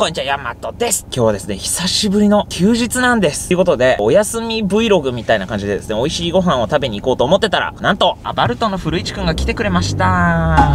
こんにちは、ヤマトです。今日はですね、久しぶりの休日なんです。ということで、お休み Vlog みたいな感じでですね、美味しいご飯を食べに行こうと思ってたら、なんと、アバルトの古市くんが来てくれました。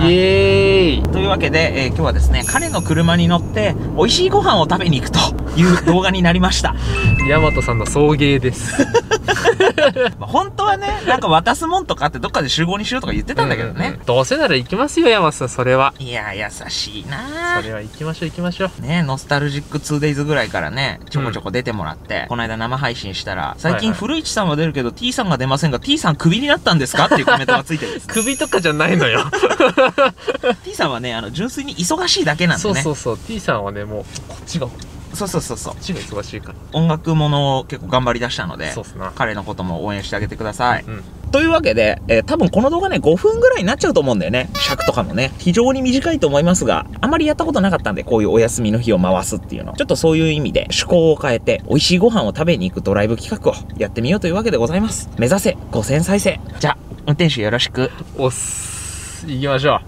イエーイというわけで、今日はですね、彼の車に乗って、美味しいご飯を食べに行くという動画になりました。 ヤマトさんの送迎です。 本当はね、なんか渡すもんとかってどっかで集合にしようとか言ってたんだけどね。 どうせなら行きますよ、ヤマトさん、それは。 いや、優しいなそれは行きましょう、行きましょう。 ね、ノスタルジック 2days ぐらいからね、ちょこちょこ出てもらって、この間生配信したら、最近古市さんは出るけど T さんが出ませんが、T さんクビになったんですかっていうコメントがついてるんです。 首とかじゃないのよ。 T さんはね、純粋に忙しいだけなんでね。 そう、T さんはね、もう、こっちが。 そう。 こっちが忙しいから。 音楽ものを結構頑張り出したので、 そうっすな。 彼のことも応援してあげてください。 うん。 というわけで、多分この動画ね、5分ぐらいになっちゃうと思うんだよね。尺とかもね。非常に短いと思いますが、あまりやったことなかったんで、こういうお休みの日を回すっていうの。ちょっとそういう意味で、趣向を変えて、美味しいご飯を食べに行くドライブ企画をやってみようというわけでございます。目指せ5000再生。じゃあ、運転手よろしく。 おっす。行きましょう。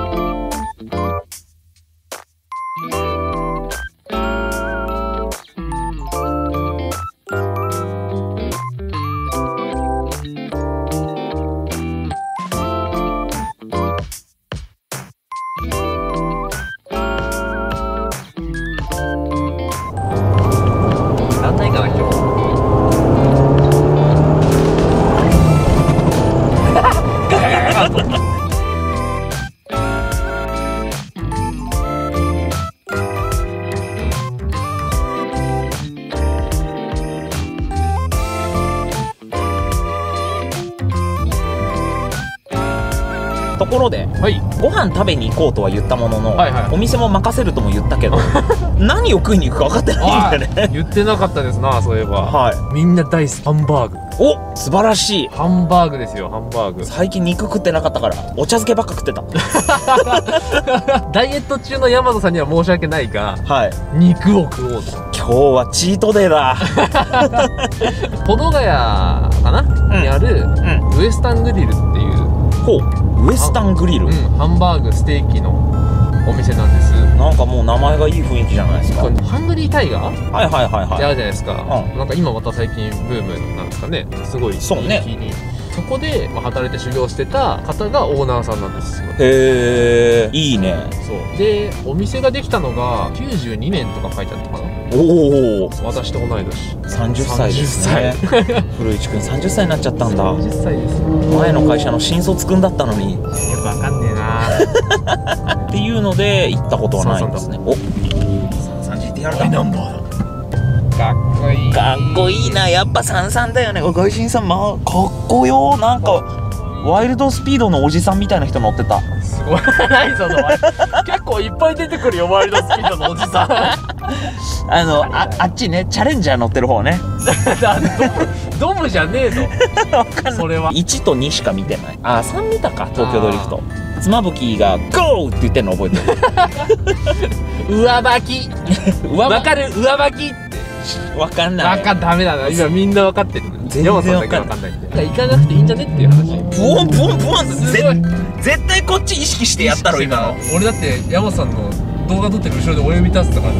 ところで、 はい。 ご飯食べに行こうとは言ったものの、 はいはい。 お店も任せるとも言ったけど、何を食いに行くか分かってないんだよね。 言ってなかったですな、そういえば。 はい。 みんな大好き。ハンバーグ。 お、素晴らしい。 ハンバーグですよ、ハンバーグ。 最近肉食ってなかったから、お茶漬けばっか食ってた。 ダイエット中のヤマトさんには申し訳ないが、 はい。 肉を食おうと。 今日はチートデーだ。 保土ヶ谷かな、にある、ウエスタングリルっていう、 ほう、ウエスタングリル。 ハンバーグステーキのお店なんです。 なんかもう名前がいい雰囲気じゃないですか。 ハングリータイガーはいはいはいってあるはい。 じゃないですか。なんか今また最近ブームなんですかね。すごい人気そうね。 に。そこで、働いて修行してた方がオーナーさんなんですよ。 へえ、いいね。 そうで、お店ができたのが92年とか書いてあったかな。 おお、 私と同い年。 30歳ですね。古市くん30歳になっちゃったんだ。 30歳です。 前の会社の新卒くんだったのに。 よくわかんねえな。 っていうので行ったことはないんですね。お、33GTR だ。 ナンバーだ。かっこいい。 かっこいいな。やっぱ33だよね。外人さん、かっこよ。なんかワイルドスピードのおじさんみたいな人乗ってた。 すごい。何その結構いっぱい出てくるよ、ワイルドスピードのおじさん。 あっちね、チャレンジャー乗ってる方ね。 ドムじゃねえぞ。 わかんない。 それは 1と2しか見てない。あ、3見たか。東京ドリフト。妻夫木がゴーって言ってんの覚えてる。 上履き。わかる、上履きって。 わかんない。 ダメだな。今みんなわかってる。 全然わかんない。 わかんないんで。行かなくていいんじゃねっていう話。 ブオンブオンブオンって絶対こっち意識してやったろ今の。 俺だって山さんの動画撮ってる後ろで親指立ってたから。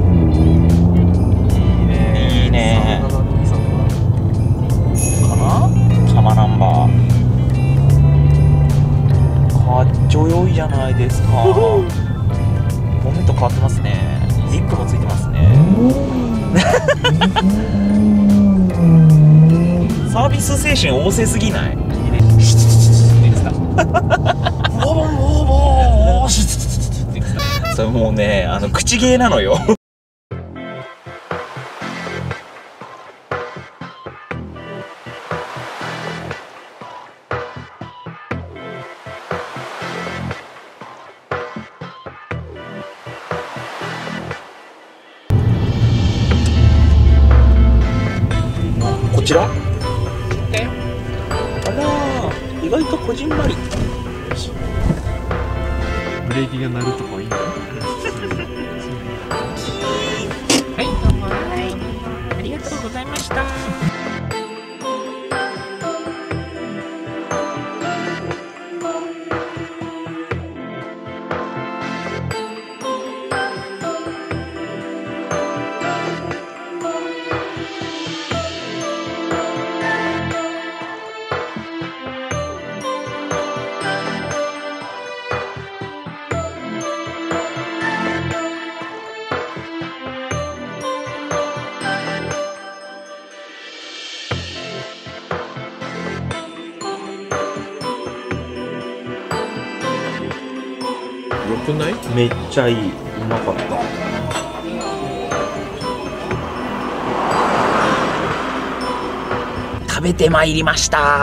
いいね。 かな？サマナンバー。かっちょよいじゃないですか。ボンネット変わってますね。リップもついてますね。サービス精神旺盛すぎない？いいね。それもうね、口芸なのよ。こちら？あらー、意外とこじんまり。 ブレーキが鳴るとかいいんだよ。 はい、どうも、はい、ありがとうございました。 くない？ めっちゃいい。うまかった。食べてまいりました。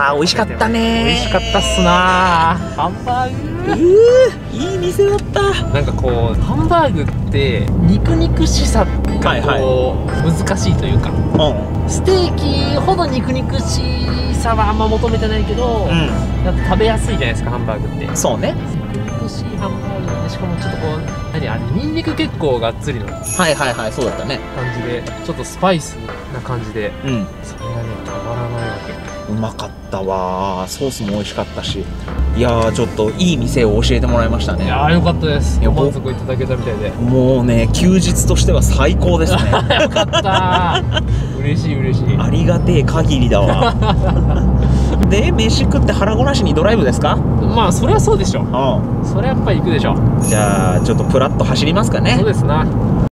美味しかったね。 美味しかったっすな。ハンバーグ、 いい店だった。 なんかこうハンバーグって肉々しさがこう難しいというか、ステーキほど肉々しさはあんま求めてないけど、やっぱ食べやすいじゃないですか、ハンバーグって。 そうね。 肉々しいハンバーグで、しかもちょっとこう何あれ、ニンニク結構がっつりのはいはいはい、そうだったね。 感じで、ちょっとスパイスな感じで、それがねたまらないわけ。 うまかったわ。ソースも美味しかったし、いやー、ちょっといい店を教えてもらいましたね。 いやー、よかったです。満足いただけたみたいで、 もうね、休日としては最高ですね。 よかったー。嬉しい嬉しい。 ありがてえ限りだわ。で、飯食って腹ごなしにドライブですか？ まあそれはそうでしょ。それはやっぱり行くでしょ。 じゃあちょっとプラッと走りますかね。 そうですな。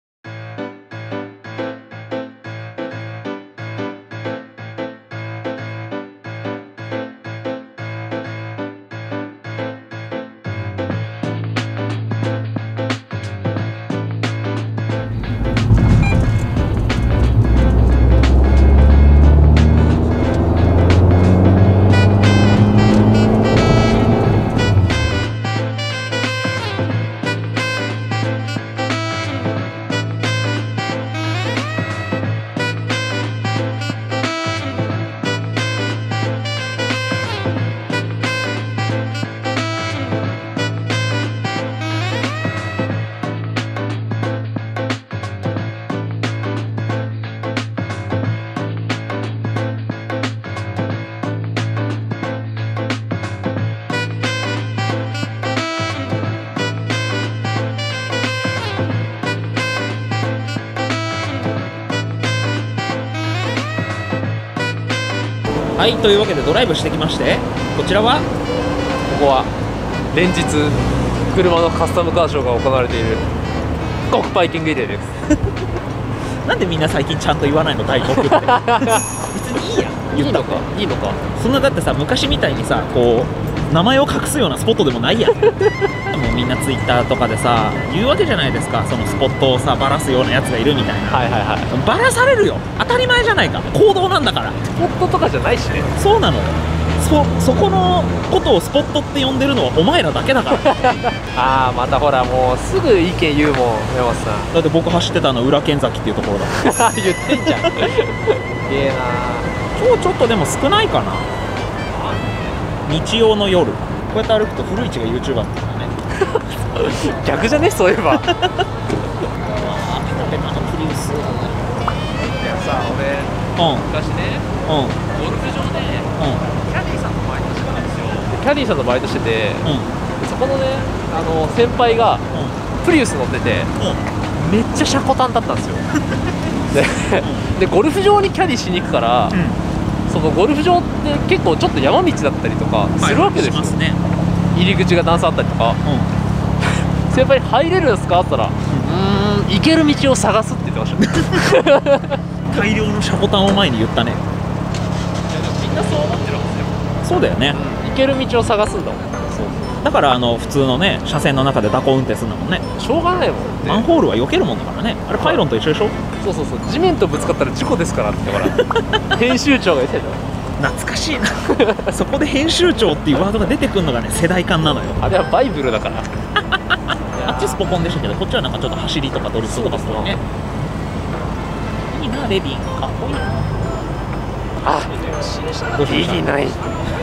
はい、というわけでドライブしてきまして、こちらはここは連日車のカスタムカーショーが行われている国パーキングエリアです。 なんでみんな最近ちゃんと言わないの、大国って。別にいいや、言ったか。 いいのか。 そんなだってさ、昔みたいにさ、こう名前を隠すようなスポットでもないやん。もうみんなツイッターとかでさ言うわけじゃないですか、そのスポットをさバラすようなやつがいるみたいな。バラされるよ、当たり前じゃないか、行動なんだから。 スポットとかじゃないしね。 そうなのよ。そこのことをスポットって呼んでるのはお前らだけだから。 ああ、またほらもうすぐ意見言うもん、山本さん。 だって僕走ってたの裏剣崎っていうところだ。 言ってんじゃん。すげえな。 今日ちょっとでも少ないかな。日曜の夜こうやって歩くと古市が YouTuber っていうかね。 逆じゃね、そういえば。いやさ、 ペタペタのプリウス。 俺昔ね、ゴルフ場でキャディーさんのバイトしてたんですよ。キャディーさんのバイトしてて、そこのね、先輩がプリウス乗ってて、めっちゃ車庫端だったんですよ。でゴルフ場にキャディーしに行くから、そのゴルフ場って結構ちょっと山道だったりとかするわけですよ。入り口が段差あったりとか。先輩に入れるんですかって言ったら、行ける道を探すって言ってました。 大量の車庫端を前に言ったね。 いやでもみんなそう思ってるんですよ。 そうだよね。 行ける道を探すんだもん。 だから普通のね車線の中で蛇行運転するんだもんね。 しょうがないもんね。 マンホールは避けるもんだからね。あれパイロンと一緒でしょ。 そうそうそう、地面とぶつかったら事故ですからって言ったから編集長が言ってたよ。 懐かしいな。そこで編集長っていうワードが出てくるのがね世代間なのよ。 あれはバイブルだから。 あっちスポコンでしたけど、こっちはなんかちょっと走りとかドリフトとかするね。いいな、レビンかっこいいな。 あ、いいない。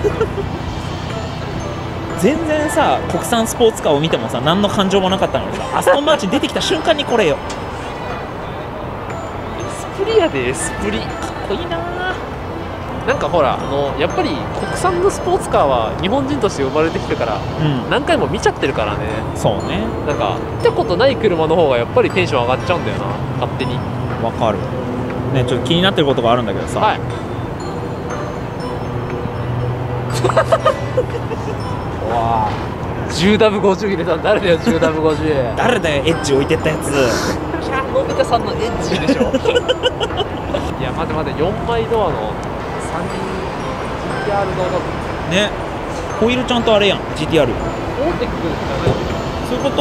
全然さ国産スポーツカーを見てもさ何の感情もなかったのにさ、アストンマーチン出てきた瞬間にこれよ。 エスプリやで、エスプリかっこいいな。なんかほらやっぱり国産のスポーツカーは日本人として生まれてきてから、何回も見ちゃってるからね。 そうね。 なんか見たことない車の方がやっぱりテンション上がっちゃうんだよな、勝手に。 わかるね。ちょっと気になってることがあるんだけどさ、 はい。わあ、10W50 入れたの誰だよ。10W50 誰だよ、エッジ置いてったやつ。 のび太さんのエッジでしょ。いや待て待て、4枚ドアの3人 GTR ドアだぞね。ホイールちゃんとあれやん、 GTR。 オーテックじゃない。 そういうこと？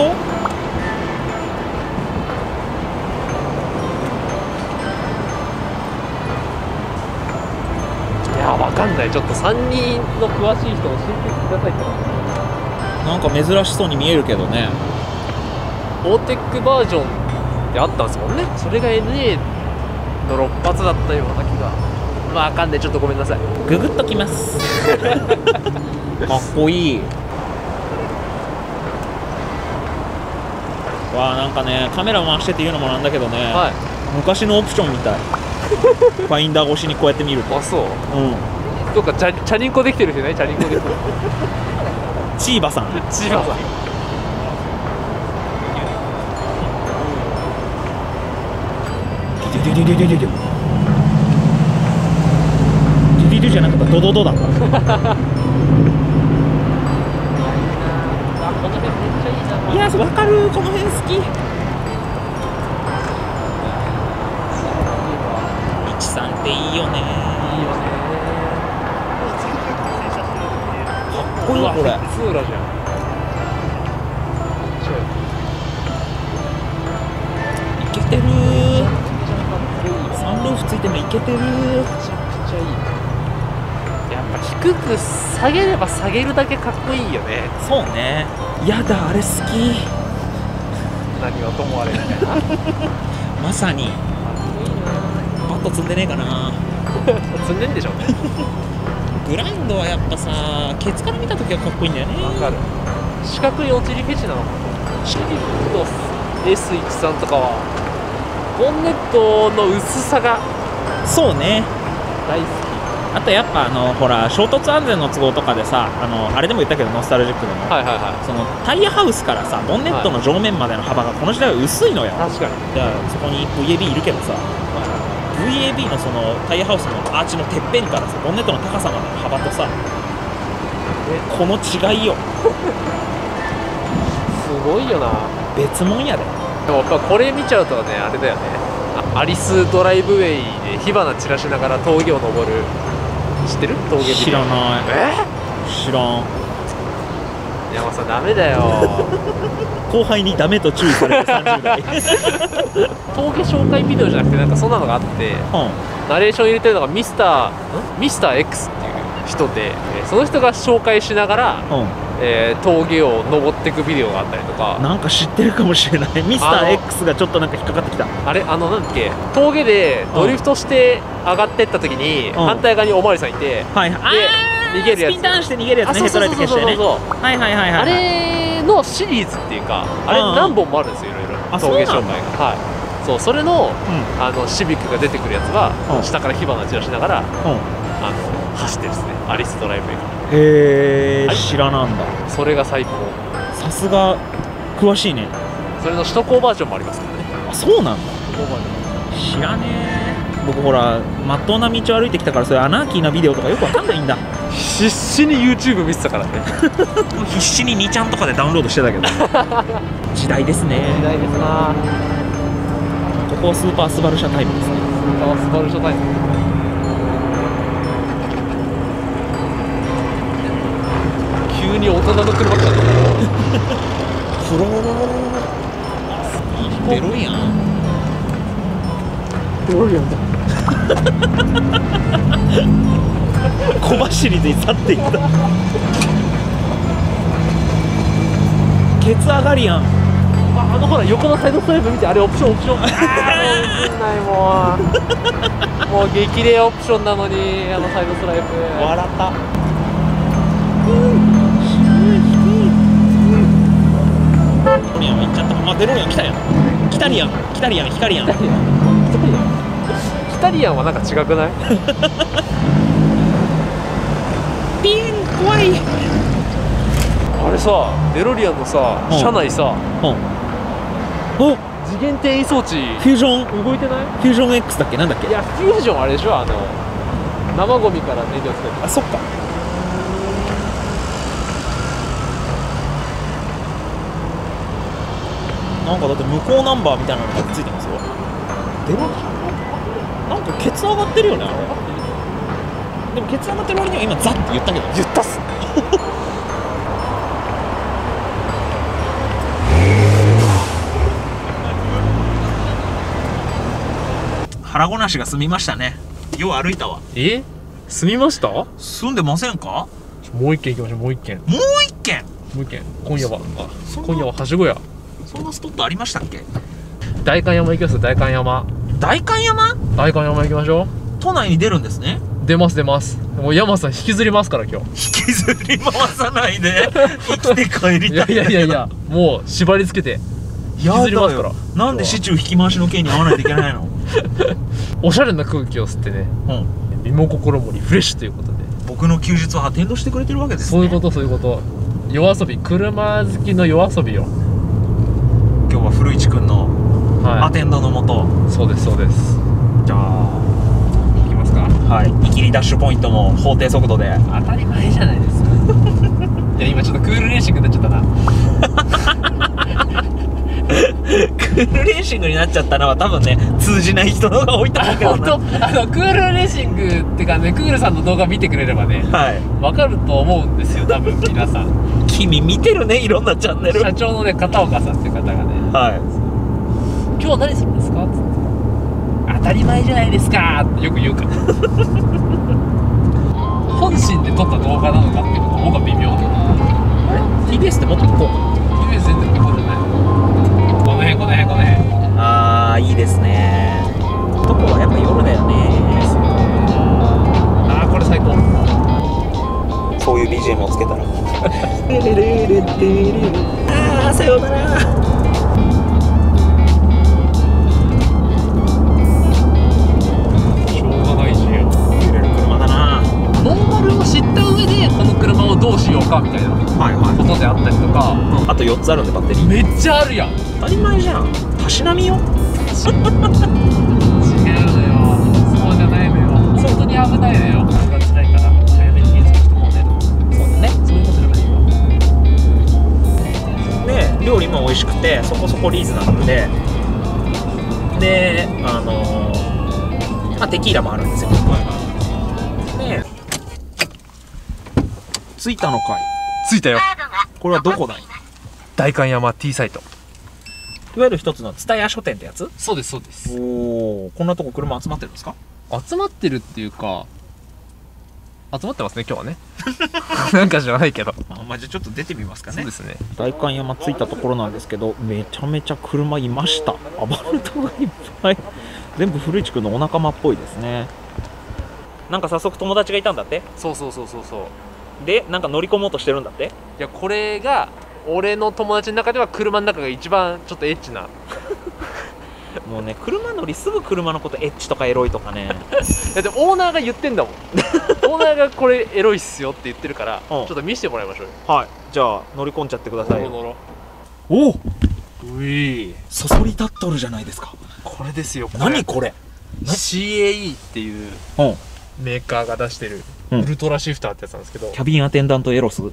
いやわかんない。ちょっと3人の詳しい人教えてくださいって。 なんか珍しそうに見えるけどね。 オーテックバージョンってあったんですもんね。それが NA の6発だったような気が。わかんない。ちょっとごめんなさい。 ググっときますかっこいい。わあ、なんかね、カメラ回してっていうのもなんだけどね、 はい、 昔のオプションみたいファインダー越しにこうやって見ると。 あ、そう。 うん。 どっかチャリンコできてる人いない？チャリンコできてるチーバさん。 千葉さん。 デュデュデュデュデュデュデュデュデュデュじゃなかった、ドドドだった。 あ、この辺めっちゃいいな。 いや、わかる、この辺好き。13っていいよね。 いいよね。 かっこいいこれ。 ツーラじゃん。 いけてるー。サンルーフついてるのいけてるー。 めちゃくちゃいい。やっぱ低く下げれば下げるだけかっこいいよね。 そうね。やだ、あれ好き。 何はともあれみたいな。 まさに。バット積んでねえかな。 積んでんでしょうね。 グラウンドはやっぱさ、ケツから見た時はかっこいいんだよね。 わかる。四角い落ちりフェチなのかな。シリット S13 とかはボンネットの薄さがそうね。 大好き。 あとやっぱほら衝突安全の都合とかでさ、あれでも言ったけどノスタルジックでも、 はいはいはい。 そのタイヤハウスからさボンネットの上面までの幅がこの時代は薄いのよ。 確かに。 じゃあそこに VAB いるけどさ、VAB のそのタイヤハウスのアーチのてっぺんからさボンネットの高さまでの幅とさ、この違いよ。 すごいよな。 別もんやで。 でもやっぱこれ見ちゃうとね、あれだよね。アリスドライブウェイで火花散らしながら峠を登る。知ってる？峠ビデオ。 知らない。知らん。 山さんダメだよ。 後輩にダメと注意されて30代。 峠紹介ビデオじゃなくてなんかそんなのがあって、ナレーション入れてるのがミスター X っていう人で、その人が紹介しながら、峠を登っていくビデオがあったりとか。 なんか知ってるかもしれない。ミスター X がちょっとなんか引っかかってきた。 あれなんだっけ、峠でドリフトして上がってった時に、反対側におまわりさんいて、 はいはい、 逃げるやつ、 スピンターンして逃げるやつね。ヘッドライト消してね。はいはいはいはい。 あれのシリーズっていうか、あれ何本もあるんですよ、いろいろ峠紹介が。はい、そう、それの、シビックが出てくるやつが、下から火花散らしながら、走ってるですね、アリスドライブ。 へえ、知らなんだ。 それが最高。 さすが詳しいね。 それの首都高バージョンもありますからね。 あ、そうなんだ。知らねえ。僕ほらまっとうな道を歩いてきたから、そういうアナーキーなビデオとかよくわかんないんだ。 必死に YouTube 見てたからね。 必死に2ちゃんとかでダウンロードしてたけど。時代ですね。 時代ですな。 ここはスーパースバル車タイムですね。 スーパースバル車タイム。急に大人の車来たね。 フローデロリアン。 デロリアンだ。 小走りで去っていった。ケツアガリアン。 ほら横のサイドストライプ見て、あれオプション。もう映んない。もう激励オプションなのに、サイドストライプ笑った。デロリアン行っちゃった。デロリアン来たやん。キタリアンヒカリアン。 キタリアンはなんか違くない？ ピン怖い。 あれさ、デロリアンのさ、車内さ、次元転移装置フュージョン動いてない？ フュージョン X だっけ、なんだっけ。 いや、フュージョンあれでしょ、生ゴミから燃料作る。 あ、そっか。なんかだって向こうナンバーみたいなのがついてますよ。デロリアンなんかケツ上がってるよね、あれ。でもケツ上がってる割には今ザッて言ったけど。 言ったっす。 腹ごなしが済みましたね。よう歩いたわ。 住みました？ 住んでませんか？ もう一軒行きましょう。もう一軒。 もう一軒。今夜ははしご屋。 そんなスポットありましたっけ？ 代官山行きます。代官山行きましょう。 都内に出るんですね。 出ます。もう山さん引きずりますから今日。 引きずり回さないで生きて帰りたい。 いやもう縛り付けて引きずりますから。 なんでシチュー引き回しの件に合わないといけないの？ おしゃれな空気を吸ってね、身も心もリフレッシュということで、 僕の休日をアテンドしてくれてるわけですね。 そういうこと夜遊び、車好きの夜遊びよ。 今日は古市くんのアテンドのもと、 そうです。 じゃあ行きますか。 見切りダッシュポイントも法定速度で。 当たり前じゃないですか。いや今ちょっとクールレーシングになっちゃったな。 クールレーシングになっちゃったのは多分ね、通じない人の方が多いと思うけどな。 クールレーシングってかね、クールさんの動画見てくれればね、わかると思うんですよ、多分皆さん。 君見てるね、いろんなチャンネル。 社長のね、片岡さんっていう方がね、今日何するんですか？つって当たり前じゃないですかってよく言うから。本心で撮った動画なのかっていうのが僕は微妙だな。 TBS ってもっと向こうか。 TBS 全然向こうじゃない。この辺。 あー、いいですね。どこはやっぱ夜だよね。 これ最高。 そういう BGM をつけたらあー、さようなら。 しょうがないしよ。 揺れる車だな。 ノーマルを知った上でこの車をどうしようかみたいなことであったりとか、 あと4つあるんでバッテリーめっちゃあるやん。 当たり前じゃん。たしなみよ。 違うのよ、そうじゃないのよ。本当に危ないのよ。それが辛いから早めに気づく人もね。 そうだね。 そういうことじゃないよ。 で、料理も美味しくてそこそこリーズナブルで、テキーラもあるんですよ。で、着いたのかい。 着いたよ。 これはどこだい？ 代官山 T サイト。 いわゆる一つの蔦屋書店ってやつ？ そうです。 おお、こんなとこ車集まってるんですか？ 集まってるっていうか、集まってますね今日はね。なんかじゃないけど。 じゃあちょっと出てみますかね。 そうですね。 代官山着いたところなんですけど、めちゃめちゃ車いました。アバルトがいっぱい。全部古市くんのお仲間っぽいですね。なんか早速友達がいたんだって。 そう。 で、なんか乗り込もうとしてるんだって。 いや、これが俺の友達の中では車の中が一番ちょっとエッチな。 もうね、車乗りすぐ車のことエッチとかエロいとかね。 だってオーナーが言ってんだもん。オーナーがこれエロいっすよって言ってるから、ちょっと見せてもらいましょうよ。 じゃあ乗り込んじゃってくださいよ。 乗ろう。おうい、 そそり立っとるじゃないですか。 これですよ。 何これ？ CAE っていうメーカーが出してるウルトラシフターってやつなんですけど、 キャビンアテンダントエロス？違う。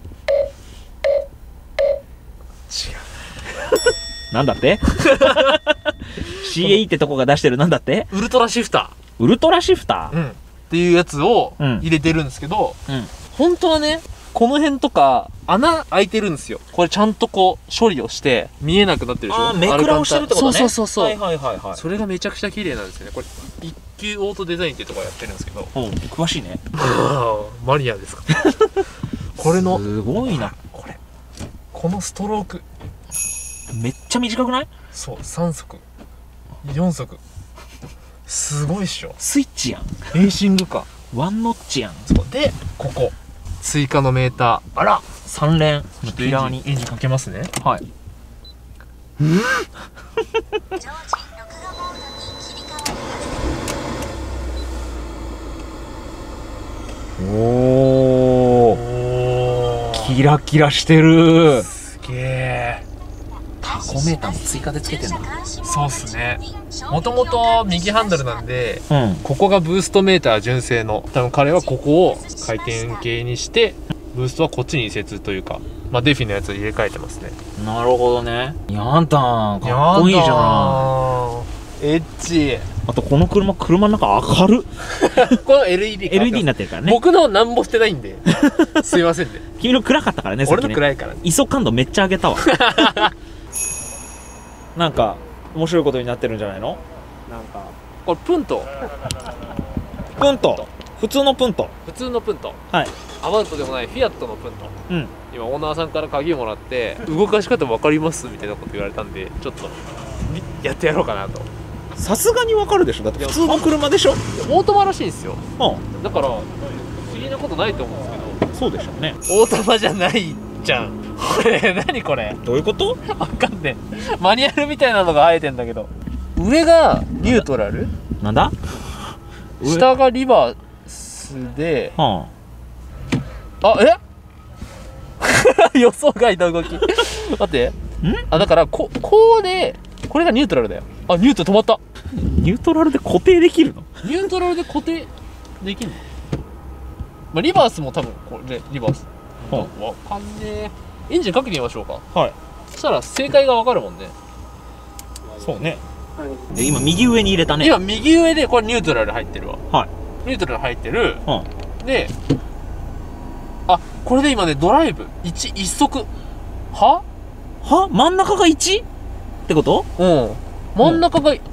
なんだって？ CAE ってとこが出してるなんだって？ ウルトラシフター。ウルトラシフター？ っていうやつを入れてるんですけど、本当はね、この辺とか穴開いてるんですよ。これちゃんとこう処理をして見えなくなってるでしょ。 目くらをしてるってことね。 そう。 はい。 それがめちゃくちゃ綺麗なんですよね。これ一級オートデザインっていうところやってるんですけど。 詳しいね。 マニアですか。これのすごいな。 このストロークめっちゃ短くない？ そう、3速4速すごいっしょ。 スイッチやん。 レーシングカーワンノッチやん。 で、ここ追加のメーター。 あら、3連ピラーにエンジンかけますね。 はい。おー、キラキラしてる。 すげえ。 タコメーターも追加でつけてんだ。 そうっすね。もともと右ハンドルなんで、ここがブーストメーター純正の、多分彼はここを回転系にしてブーストはこっちに移設というか、デフィのやつを入れ替えてますね。 なるほどね。やんたん、かっこいいじゃん。 エッチ。 あとこの車の中明るこの LED になってるからね。 僕のなんもしてないんで。すいませんね。 君の暗かったからね。 俺の暗いからね。 ISO感度めっちゃ上げたわ。なんか面白いことになってるんじゃないの？ なんかこれプント。 プント。普通のプント。 普通のプント。 はい。 アバウトでもないフィアットのプント。 うん。 今オーナーさんから鍵をもらって動かし方分かりますみたいなこと言われたんで、ちょっとやってやろうかなと。 さすがにわかるでしょ。だって普通の車でしょ。 オートマらしいんですよ。 うん。 だから不思議なことないと思うんですけど。 そうでしょうね。 オートマじゃないじゃん。これ何これ。 どういうこと？ わかんねえ。マニュアルみたいなのが生えてんだけど。上がニュートラル？ なんだ？ 下がリバースで。 はあ、予想外の動き。待って。あ、だからこうでこれがニュートラルだよ。あ、ニュートラル止まった。 ニュートラルで固定できるの？ ニュートラルで固定できるの？まあ、リバースも多分これリバース。わかんねえ。エンジンかけてみましょうか。 はい。 そしたら正解がわかるもんね。 そうね。今右上に入れたね。 今右上でこれニュートラル入ってるわ。 はい。 ニュートラル入ってる。 うん。 で、あ、これで今ねドライブ一速。は真ん中が 1？ ってこと？ うん。真ん中が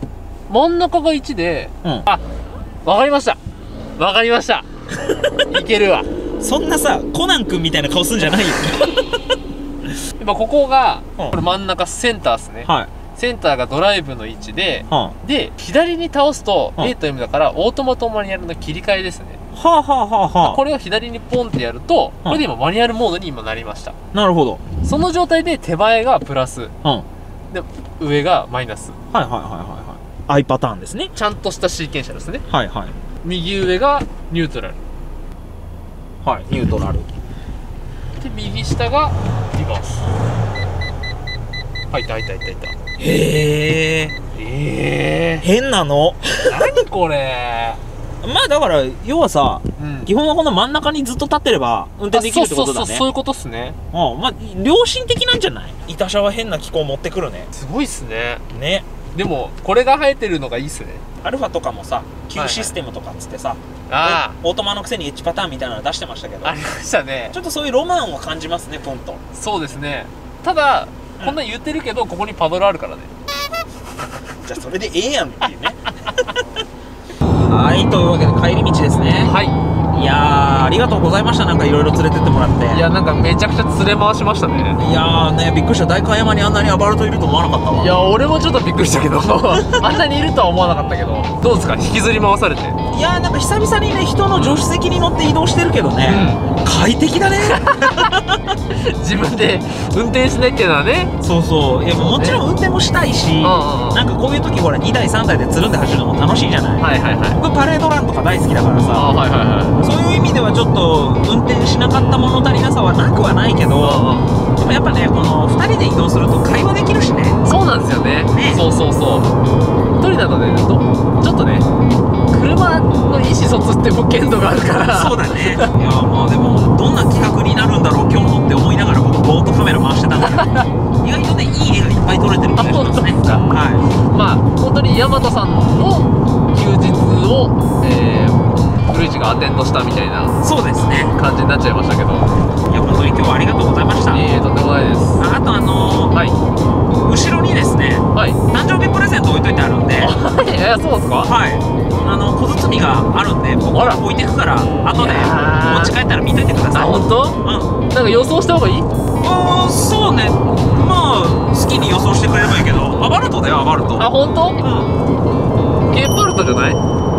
1で、 うん。 あ、わかりました。わかりました。いけるわ。 そんなさ、コナン君みたいな顔すんじゃないよ。 今ここが、 うんこれ真ん中センターですね。 はい。 センターがドライブの位置で、 はで、左に倒すとうん A と M だからオートマとマニュアルの切り替えですね。 あはあはあ。 これを左にポンってやると、これで今マニュアルモードに今なりました。 なるほど。 その状態で手前がプラス、 うん。 で、上がマイナス。 はいはいはいはいはい。I パターンですね。 ちゃんとしたシーケンシャルですね。 はいはい。 右上がニュートラル。 はい、ニュートラル。 で、右下がリバース。入った。 へえ。変なの。 何これ。 まあだから要はさ、 うん、 基本はこの真ん中にずっと立ってれば運転できるってことだね。 そういうことっすね。 まあ良心的なんじゃない？板車は変な機構持ってくるね。 すごいっすね。 ね。 でもこれが生えてるのがいいっすね。 アルファとかもさ、旧システムとかっつってさ、オートマのくせに H パターンみたいなの出してましたけど、 ありましたね。 ちょっとそういうロマンを感じますね、ポンと。 そうですね。ただ、こんな言ってるけどここにパドルあるからね。 じゃあそれでええやんっていうね。はい、というわけで帰り道ですね。 はい。 いやー、ありがとうございました。なんかいろいろ連れてってもらって。 いや、なんかめちゃくちゃ連れ回しましたね。 いやーね、びっくりした。代官山にあんなにアバルトいると思わなかったわ。 いや、俺もちょっとびっくりしたけどあんなにいるとは思わなかったけど、どうですか、引きずり回されて。 いやー、なんか久々にね、人の助手席に乗って移動してるけどね、快適だね。 自分で運転しないっていうのはね。 そうそう。いや、もちろん運転もしたいし、なんかこういう時ほら2台3台でつるんで走るのも楽しいじゃない。 はいはいはい。 僕パレードランとか大好きだからさ、 はいはいはい。 そういう意味ではちょっと運転しなかった物足りなさはなくはないけど、でもやっぱね、この2人で移動すると会話できるしね。 そうなんですよね。そうそうそう。1人だとね、ちょっとね、車の意思疎通っても限度があるから。 そうだね。いやまあでもどんな企画になるんだろう今日のって思いながら僕ボートカメラ回してたんだけど、意外とねいい絵がいっぱい撮れてる気がしますね。はい。まあ本当に大和さんの休日を古市がアテンドしたみたいな、 そうですね、 感じになっちゃいましたけど。 いや本当に今日はありがとうございました。 いえ、とんでもないです。 あとはい、 後ろにですね、 はい、 誕生日プレゼント置いといてあるんで。 そうですか。 はい、小包があるんで僕は置いてくから後で持ち帰ったら見といてください。 あ、本当？うん。なんか予想した方がいい？ そうね。まあ好きに予想してくれればいいけど、アバルトだよ、アバルト。 あ、本当？ うん。 ゲパルトじゃない？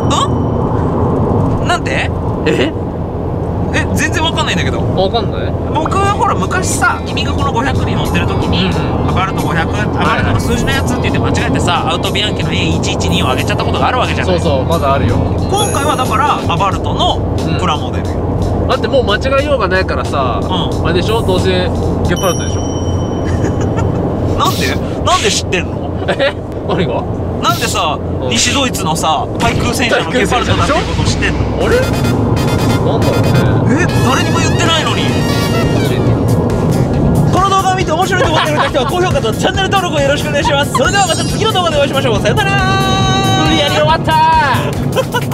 なんで？全然わかんないんだけど。 わかんない？ 僕はほら昔さ、君がこの500に乗ってる時に、アバルト500、アバルトの数字のやつって言って間違えてさ、アウトビアンケの A112 を上げちゃったことがあるわけじゃない。 そうそう、まだあるよ。 今回はだからアバルトのプラモデルよ。 だってもう間違いようがないからさ、あれでしょ、どうせゲパルトでしょ。 なんで知ってんの？ 何が？ なんでさ、西ドイツのさ、対空戦車のゲパルトだっていうこと知ってんの？ あれ？なんだろうね。 誰にも言ってないのに。この動画を見て面白いと思ってくれた人は高評価とチャンネル登録をよろしくお願いします。それではまた次の動画でお会いしましょう。さよなら。 無理やり終わったー。